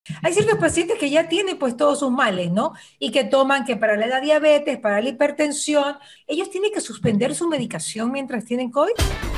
Hay ciertos pacientes que ya tienen pues todos sus males, ¿no? Y que toman que para la diabetes, para la hipertensión, ellos tienen que suspender su medicación mientras tienen COVID.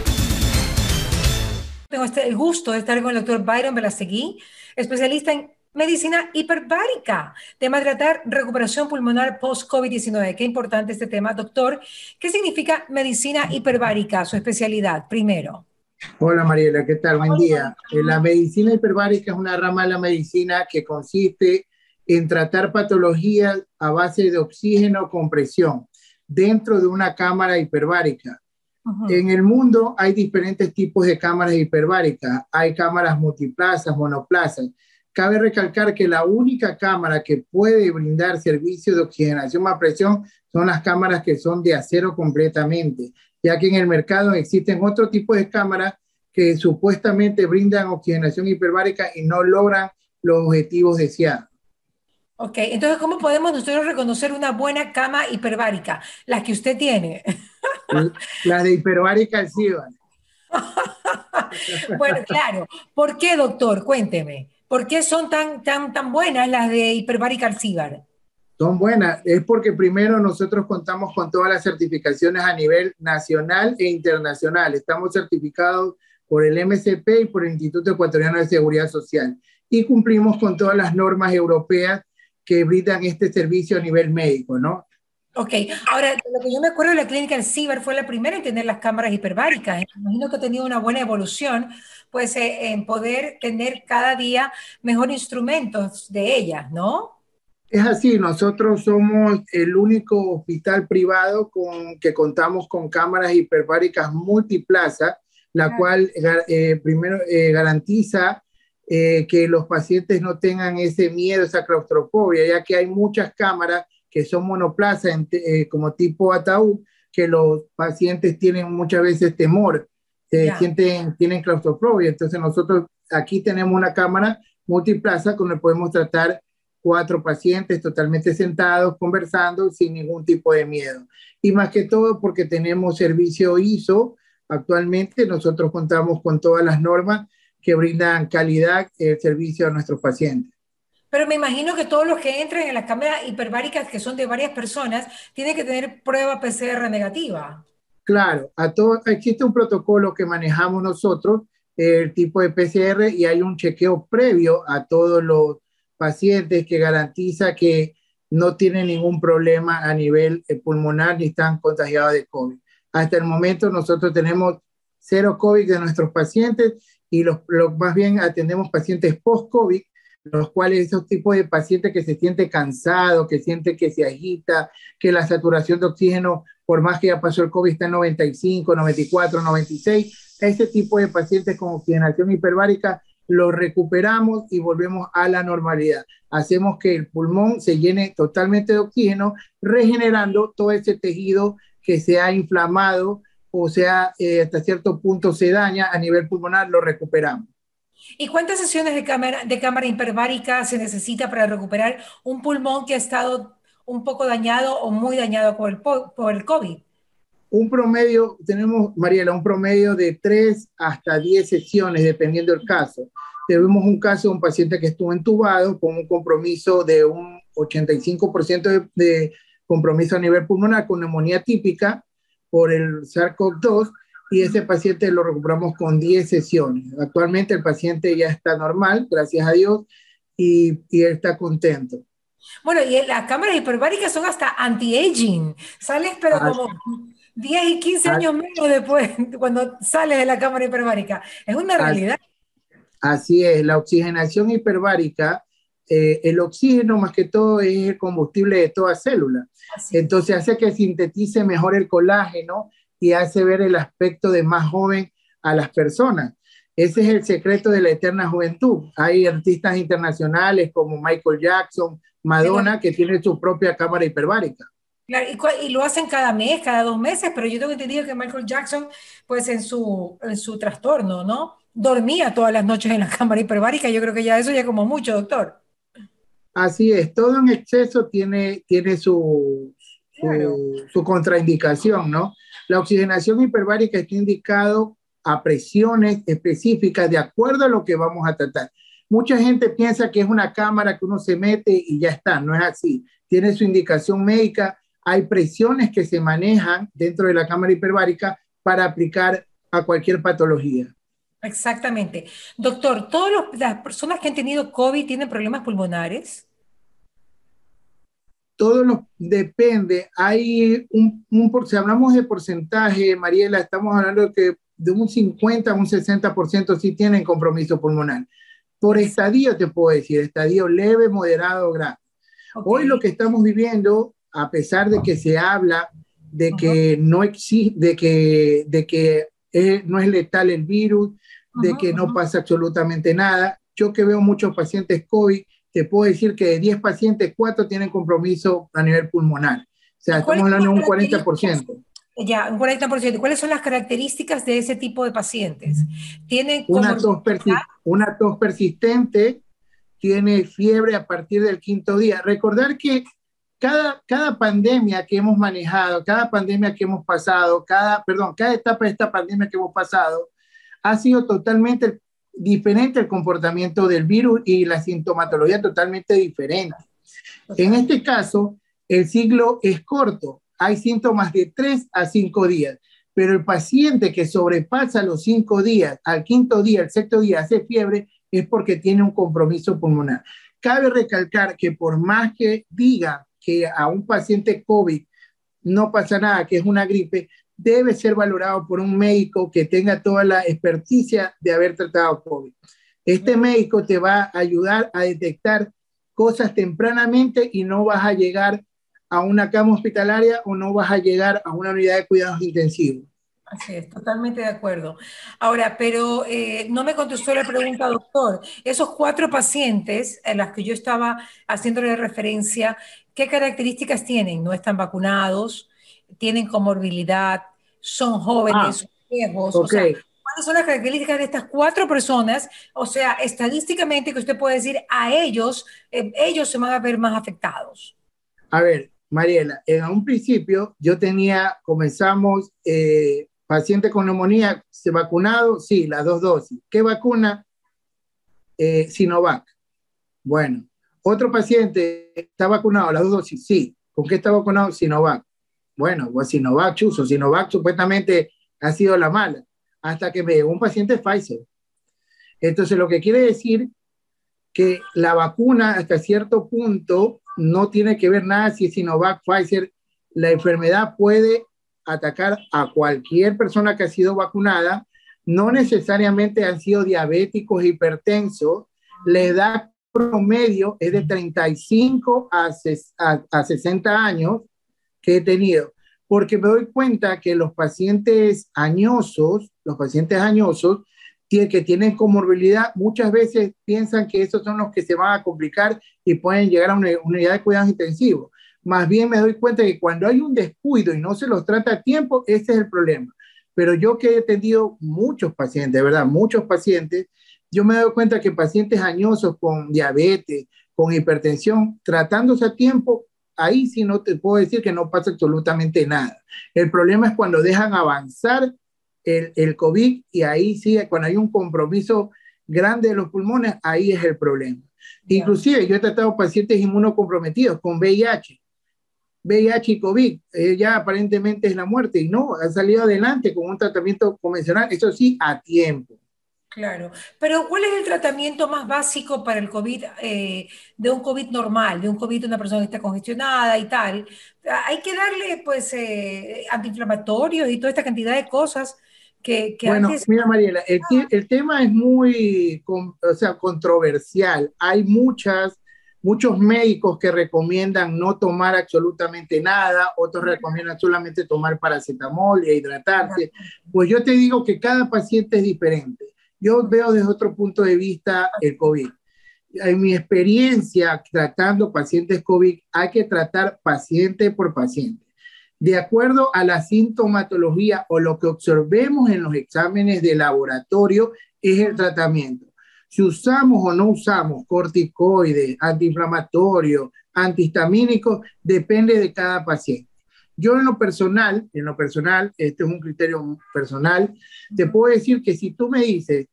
Tengo el gusto de estar con el doctor Byron Belasegui, especialista en medicina hiperbárica, tema de tratar recuperación pulmonar post-COVID-19. Qué importante este tema, doctor. ¿Qué significa medicina hiperbárica, su especialidad, primero? Hola Mariela, ¿qué tal? Buen día. La medicina hiperbárica es una rama de la medicina que consiste en tratar patologías a base de oxígeno con presión dentro de una cámara hiperbárica. En Ujú. el mundo hay diferentes tipos de cámaras hiperbáricas. Hay cámaras multiplazas, monoplazas. Cabe recalcar que la única cámara que puede brindar servicio de oxigenación a presión son las cámaras que son de acero completamente, ya que en el mercado existen otro tipo de cámaras que supuestamente brindan oxigenación hiperbárica y no logran los objetivos deseados. Ok, entonces, ¿cómo podemos nosotros reconocer una buena cama hiperbárica? La que usted tiene. Las de hiperbárica sí, Bueno, claro. ¿Por qué, doctor? Cuénteme. ¿Por qué son tan buenas las de hiperbárica Alcibar? son buenas. Es porque primero nosotros contamos con todas las certificaciones a nivel nacional e internacional. Estamos certificados por el MSP y por el Instituto Ecuatoriano de Seguridad Social. Y cumplimos con todas las normas europeas que brindan este servicio a nivel médico, ¿no? Ok, ahora, de lo que yo me acuerdo, la clínica Alcibar fue la primera en tener las cámaras hiperbáricas. Me imagino que ha tenido una buena evolución, pues, en poder tener cada día mejores instrumentos de ellas, ¿no? Es así, nosotros somos el único hospital privado que contamos con cámaras hiperbáricas multiplaza, la Claro. cual primero garantiza que los pacientes no tengan ese miedo, esa claustrofobia, ya que hay muchas cámaras que son monoplaza como tipo ataúd, que los pacientes tienen muchas veces temor, Ya. tienen claustrofobia. Entonces nosotros aquí tenemos una cámara multiplaza con la que podemos tratar 4 pacientes totalmente sentados, conversando sin ningún tipo de miedo. Y más que todo porque tenemos servicio ISO. Actualmente nosotros contamos con todas las normas que brindan calidad el servicio a nuestros pacientes. Pero me imagino que todos los que entran en las cámaras hiperbáricas, que son de varias personas, tienen que tener prueba PCR negativa. Claro, existe un protocolo que manejamos nosotros, el tipo de PCR, y hay un chequeo previo a todos los pacientes que garantiza que no tienen ningún problema a nivel pulmonar ni están contagiados de COVID. Hasta el momento nosotros tenemos cero COVID de nuestros pacientes y más bien atendemos pacientes post-COVID, los cuales esos tipos de pacientes que se siente cansado, que siente que se agita, que la saturación de oxígeno por más que ya pasó el COVID, está en 95, 94, 96, ese tipo de pacientes con oxigenación hiperbárica lo recuperamos y volvemos a la normalidad. Hacemos que el pulmón se llene totalmente de oxígeno, regenerando todo ese tejido que se ha inflamado o sea, hasta cierto punto se daña a nivel pulmonar, lo recuperamos. ¿Y cuántas sesiones de cámara hiperbárica se necesita para recuperar un pulmón que ha estado un poco dañado o muy dañado por el COVID? Un promedio, tenemos, Mariela, un promedio de 3 hasta 10 sesiones, dependiendo del caso. Tuvimos un caso de un paciente que estuvo entubado con un compromiso de un 85% de compromiso a nivel pulmonar con neumonía típica por el SARS-CoV-2 y ese paciente lo recuperamos con 10 sesiones. Actualmente el paciente ya está normal, gracias a Dios, y él está contento. Bueno, y las cámaras hiperbáricas son hasta anti-aging. Sales, pero A- como 10 y 15 a- años menos después, cuando sales de la cámara hiperbárica. Es una a- realidad. Así es, la oxigenación hiperbárica, el oxígeno más que todo es el combustible de toda célula. Así es. Entonces hace que sintetice mejor el colágeno y hace ver el aspecto de más joven a las personas. Ese es el secreto de la eterna juventud. Hay artistas internacionales como Michael Jackson, Tengo, Madonna, que tienen su propia cámara hiperbárica. claro, y lo hacen cada mes, cada 2 meses, pero yo tengo entendido que Michael Jackson, pues en su trastorno, ¿no? Dormía todas las noches en la cámara hiperbárica. Yo creo que ya eso ya como mucho, doctor. Así es, todo en exceso tiene Claro. su contraindicación, ¿no? La oxigenación hiperbárica está indicado a presiones específicas de acuerdo a lo que vamos a tratar. Mucha gente piensa que es una cámara que uno se mete y ya está, no es así. Tiene su indicación médica, hay presiones que se manejan dentro de la cámara hiperbárica para aplicar a cualquier patología. Exactamente. Doctor, las personas que han tenido COVID tienen problemas pulmonares. Depende. Hay si hablamos de porcentaje, Mariela, estamos hablando de un 50 a un 60% sí tienen compromiso pulmonar. Por estadio te puedo decir, estadio leve, moderado, grave. Hoy lo que estamos viviendo, a pesar de que se habla de que no existe, no es letal el virus, de que no pasa absolutamente nada. Yo que veo muchos pacientes COVID, te puedo decir que de 10 pacientes, 4 tienen compromiso a nivel pulmonar. O sea, estamos hablando de un 40%. Ya, un 40%. ¿Cuáles son las características de ese tipo de pacientes? ¿Tienen una tos persistente, tiene fiebre a partir del 5.º día. Recordar que cada pandemia que hemos manejado, cada pandemia que hemos pasado, cada etapa de esta pandemia que hemos pasado, ha sido totalmente diferente el comportamiento del virus y la sintomatología totalmente diferente. En este caso, el ciclo es corto. Hay síntomas de 3 a 5 días, pero el paciente que sobrepasa los 5 días, al 5.º día, al 6.º día, hace fiebre, es porque tiene un compromiso pulmonar. Cabe recalcar que por más que diga que a un paciente COVID no pasa nada, que es una gripe, debe ser valorado por un médico que tenga toda la experticia de haber tratado COVID. Este médico te va a ayudar a detectar cosas tempranamente y no vas a llegar a una cama hospitalaria o no vas a llegar a una unidad de cuidados intensivos. Así es, totalmente de acuerdo. Ahora, pero no me contestó la pregunta, doctor. Esos 4 pacientes a las que yo estaba haciéndole referencia, ¿qué características tienen? ¿No están vacunados? ¿Tienen comorbilidad? ¿Son jóvenes? ¿Son viejos? Okay. O sea, ¿cuáles son las características de estas 4 personas? O sea, estadísticamente que usted puede decir a ellos, ellos se van a ver más afectados. A ver, Mariela, en un principio comenzamos paciente con neumonía, ¿se vacunado? Sí, las 2 dosis. ¿Qué vacuna? Sinovac. Bueno, otro paciente está vacunado, las 2 dosis, sí. ¿Con qué está vacunado? Sinovac. Bueno, pues Sinovac, chuzo. Sinovac supuestamente ha sido la mala, hasta que me llegó un paciente Pfizer. Entonces, lo que quiere decir que la vacuna hasta cierto punto no tiene que ver nada si es Sinovac, Pfizer. La enfermedad puede atacar a cualquier persona que ha sido vacunada, no necesariamente han sido diabéticos, hipertensos. La edad promedio es de 35 a 60 años que he tenido, porque me doy cuenta que los pacientes añosos que tienen comorbilidad, muchas veces piensan que esos son los que se van a complicar y pueden llegar a una unidad de cuidados intensivos. Más bien me doy cuenta que cuando hay un descuido y no se los trata a tiempo, ese es el problema. Pero yo que he atendido muchos pacientes, de verdad, muchos pacientes, yo me doy cuenta que pacientes añosos con diabetes, con hipertensión, tratándose a tiempo, ahí sí no te puedo decir que no pasa absolutamente nada. El problema es cuando dejan avanzar el COVID, y ahí sí, cuando hay un compromiso grande de los pulmones, ahí es el problema. Inclusive yo he tratado pacientes inmunocomprometidos con VIH y COVID, ya aparentemente es la muerte, y no, han salido adelante con un tratamiento convencional, eso sí, a tiempo. Claro, pero ¿cuál es el tratamiento más básico para el COVID, de un COVID normal, de un COVID de una persona que está congestionada y tal? Hay que darle, pues, antiinflamatorios y toda esta cantidad de cosas que bueno, antes... mira, Mariela, el tema es muy controversial. Hay muchos médicos que recomiendan no tomar absolutamente nada, otros recomiendan solamente tomar paracetamol e hidratarse. Pues yo te digo que cada paciente es diferente. Yo veo desde otro punto de vista el COVID. En mi experiencia tratando pacientes COVID, hay que tratar paciente por paciente. De acuerdo a la sintomatología o lo que observemos en los exámenes de laboratorio, es el tratamiento. Si usamos o no usamos corticoides, antiinflamatorios, antihistamínicos, depende de cada paciente. Yo en lo personal, este es un criterio personal, te puedo decir que si tú me dices,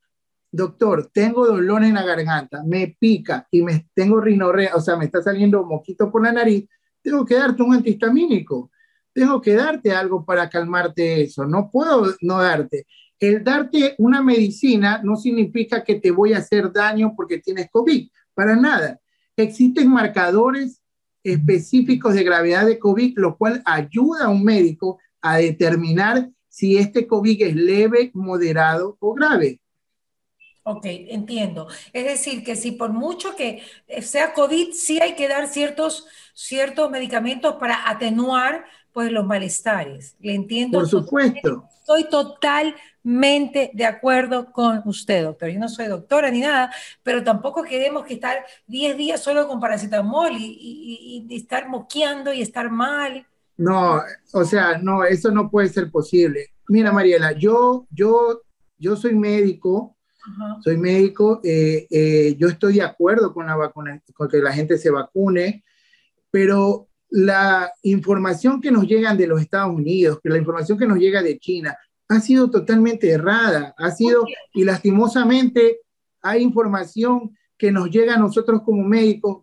doctor, tengo dolor en la garganta, me pica y tengo rinorrea, o sea, me está saliendo moquito por la nariz, tengo que darte un antihistamínico, tengo que darte algo para calmarte eso, no puedo no darte. El darte una medicina no significa que te voy a hacer daño porque tienes COVID, para nada. Existen marcadores específicos de gravedad de COVID, lo cual ayuda a un médico a determinar si este COVID es leve, moderado o grave. Ok, entiendo. Es decir, que si por mucho que sea COVID, sí hay que dar ciertos medicamentos para atenuar pues los malestares. Le Por entiendo totalmente. supuesto. Estoy totalmente de acuerdo con usted, doctor. Yo no soy doctora ni nada, pero tampoco queremos que estar 10 días solo con paracetamol y estar moqueando y estar mal. No, o sea, no, eso no puede ser posible. Mira, Mariela, yo Ajá. soy médico, yo estoy de acuerdo con la vacuna, con que la gente se vacune, pero la información que nos llega de los Estados Unidos, que la información que nos llega de China, ha sido totalmente errada, ha ¿Por sido, qué? y lastimosamente hay información que nos llega a nosotros como médicos,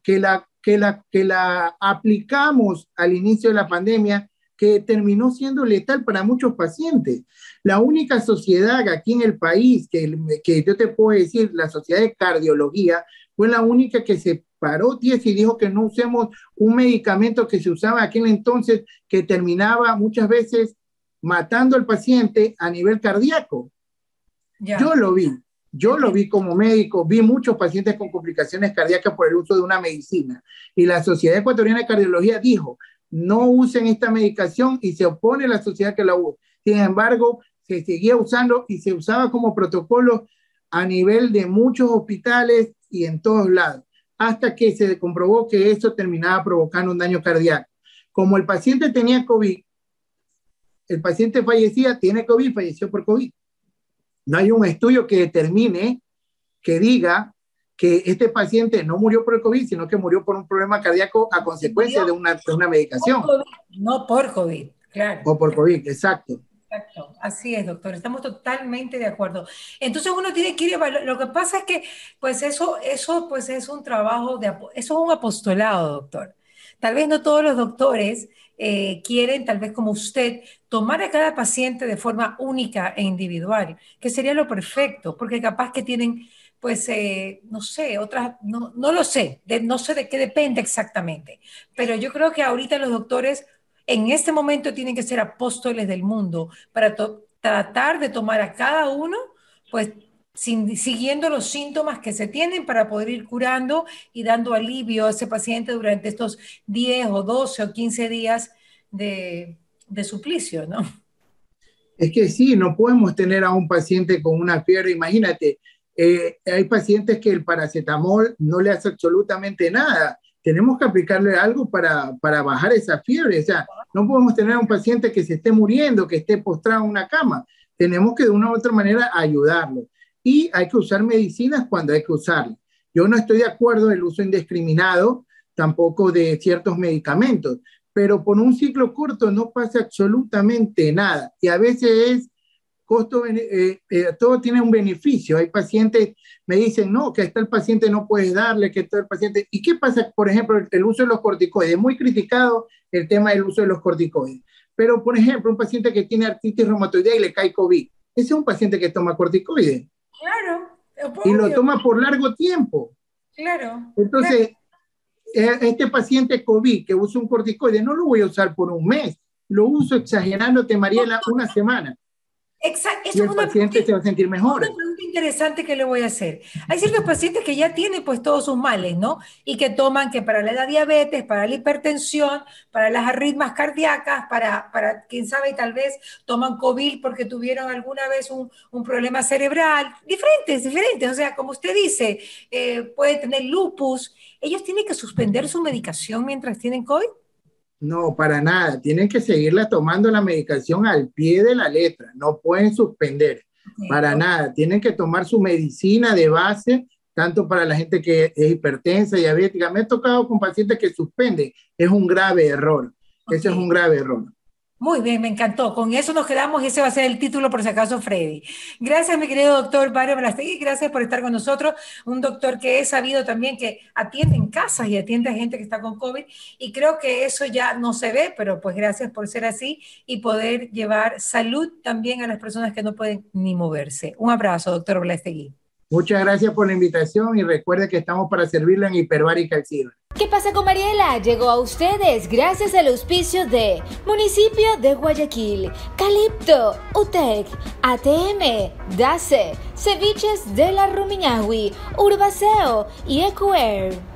que la aplicamos al inicio de la pandemia, que terminó siendo letal para muchos pacientes. La única sociedad aquí en el país que yo te puedo decir, la Sociedad de Cardiología, fue la única que se paró 10 y dijo que no usemos un medicamento que se usaba en aquel entonces que terminaba muchas veces matando al paciente a nivel cardíaco. Yo Ya, lo vi, yo lo entiendo. vi como médico, vi muchos pacientes con complicaciones cardíacas por el uso de una medicina. Y la Sociedad Ecuatoriana de Cardiología dijo, no usen esta medicación y se opone a la sociedad que la usa. Sin embargo, se seguía usando y se usaba como protocolo a nivel de muchos hospitales y en todos lados, hasta que se comprobó que eso terminaba provocando un daño cardíaco. Como el paciente tenía COVID, el paciente fallecía, tiene COVID, falleció por COVID. No hay un estudio que determine, que diga que este paciente no murió por el COVID, sino que murió por un problema cardíaco a Se murió consecuencia de una por medicación COVID, no por COVID, claro. o por COVID, exacto. Exacto, así es, doctor, estamos totalmente de acuerdo. Entonces uno tiene que ir evaluando. Lo que pasa es que, pues eso, pues es un trabajo eso es un apostolado, doctor. Tal vez no todos los doctores quieren, tal vez como usted, tomar a cada paciente de forma única e individual, que sería lo perfecto, porque capaz que tienen, pues, no sé, otras, no lo sé, no sé de qué depende exactamente, pero yo creo que ahorita los doctores en este momento tienen que ser apóstoles del mundo para tratar de tomar a cada uno, pues siguiendo los síntomas que se tienen para poder ir curando y dando alivio a ese paciente durante estos 10 o 12 o 15 días de suplicio, ¿no? Es que sí, no podemos tener a un paciente con una fiebre. Imagínate, hay pacientes que el paracetamol no le hace absolutamente nada. Tenemos que aplicarle algo para bajar esa fiebre. O sea, no podemos tener a un paciente que se esté muriendo, que esté postrado en una cama. Tenemos que de una u otra manera ayudarlo. Y hay que usar medicinas cuando hay que usarlas. Yo no estoy de acuerdo en el uso indiscriminado tampoco de ciertos medicamentos, pero por un ciclo corto no pasa absolutamente nada. Y a veces es todo tiene un beneficio. Hay pacientes, me dicen, no, que está el paciente no puedes darle, que está el paciente. ¿Y qué pasa, por ejemplo, el uso de los corticoides? Muy criticado el tema del uso de los corticoides. Pero, por ejemplo, un paciente que tiene artritis reumatoidea y le cae COVID, ese es un paciente que toma corticoides Claro, y lo obvio, toma por largo tiempo. claro, claro. Entonces, este paciente COVID que usa un corticoide, no lo voy a usar por un mes, lo uso exagerándote, Mariela, una semana Exacto, y eso es el paciente se va a sentir una mejor. pregunta interesante que le voy a hacer. Hay ciertos pacientes que ya tienen pues todos sus males, ¿no? Y que toman que para la diabetes, para la hipertensión, para las arritmias cardíacas, quién sabe, tal vez toman COVID porque tuvieron alguna vez un problema cerebral. Diferentes. O sea, como usted dice, puede tener lupus. ¿Ellos tienen que suspender su medicación mientras tienen COVID? No, para nada. Tienen que seguirla tomando la medicación al pie de la letra. No pueden suspender. Ok, Para ok, nada. Tienen que tomar su medicina de base, tanto para la gente que es hipertensa, diabética. Me he tocado con pacientes que suspenden. Es un grave error. Ese es ok. un grave error. Muy bien, me encantó. Con eso nos quedamos y ese va a ser el título por si acaso, Freddy. Gracias, mi querido doctor Byron Belastegui. Gracias por estar con nosotros. Un doctor que he sabido también que atiende en casas y atiende a gente que está con COVID. Y creo que eso ya no se ve, pero pues gracias por ser así y poder llevar salud también a las personas que no pueden ni moverse. Un abrazo, doctor Belastegui. Muchas gracias por la invitación y recuerde que estamos para servirle en Hiperbarica El Ciber. ¿Qué pasa con Mariela? Llegó a ustedes gracias al auspicio de Municipio de Guayaquil, Calipto, UTEC, ATM, DACE, Ceviches de la Rumiñahui, Urbaceo y Ecuair.